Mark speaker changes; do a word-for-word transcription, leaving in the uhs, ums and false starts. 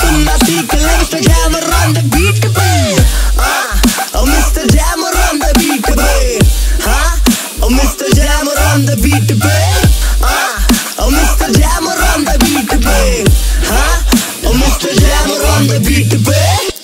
Speaker 1: सुनना सीख ले mister jammer on the beat पे। हाँ ओ mister jammer on the beat पे। हाँ ओ mister jammer on the beat पे। हाँ ओ mister jammer on the beat पे। हाँ ओ mister jammer on the beat पे।